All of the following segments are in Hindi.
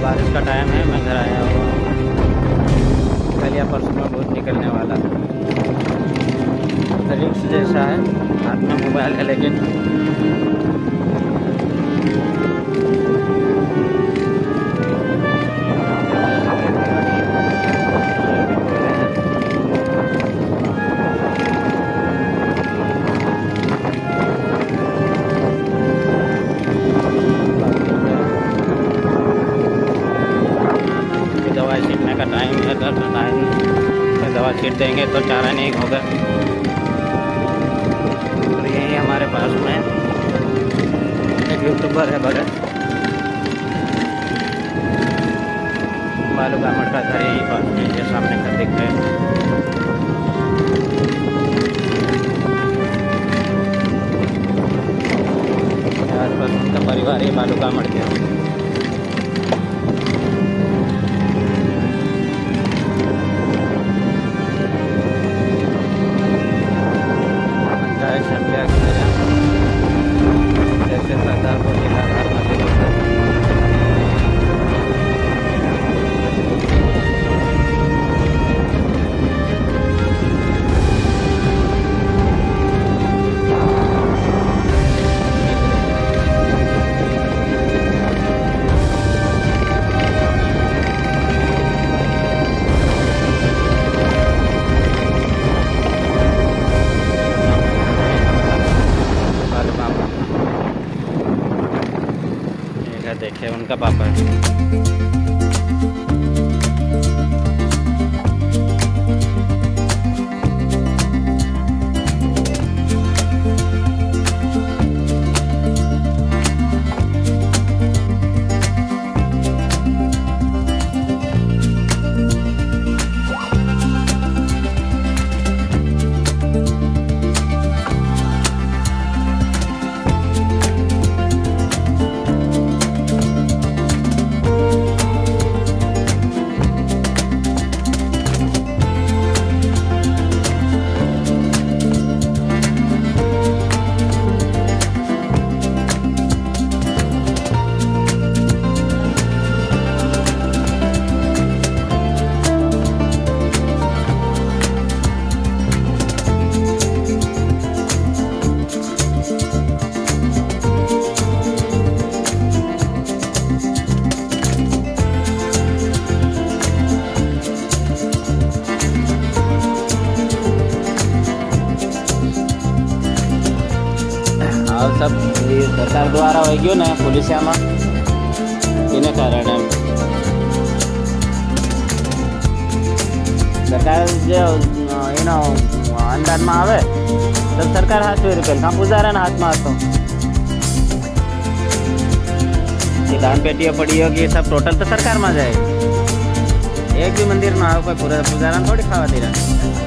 बारिश का टाइम है, मैं घर आया हुआ हूँ। कल या परसों में बहुत निकलने वाला है। रिक्स जैसा है, हाथ में मोबाइल है लेकिन दवा छीटने का टाइम है, तो टाइम में दवा छीट देंगे तो चारा नहीं होगा। और यही हमारे पास में एक यूट्यूबर है भगत, बालू गामड़ का घर यही पास में, ये सामने घर दिख रहे हैं। आसपास उनका परिवार ये बालू गामड़ के जैसे सरदार को जिलाधार मंदिर होता है। देखिए उनका पापा है। और सब सरकार द्वारा हो गयो ने पुलिस में इन्हें कारण है सरकार जो अंदाज में आवे तब सरकार हाथ में रुपये कहाँ पुजारा ना हाथ में आतो ये दान पेटियाँ पड़ी होगी ये सब टोटल तो सरकार में जाएगी। एक भी मंदिर में आओ कोई पूरा पुजारा थोड़ी खावा दे रहा।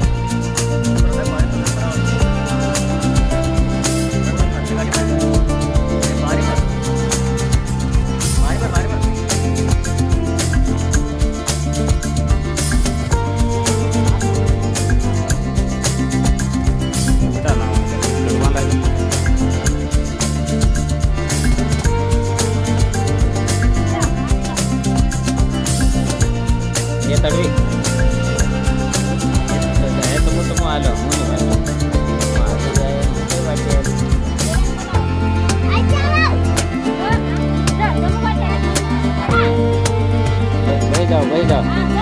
ये तड़वी तुम आलो भाई जाओ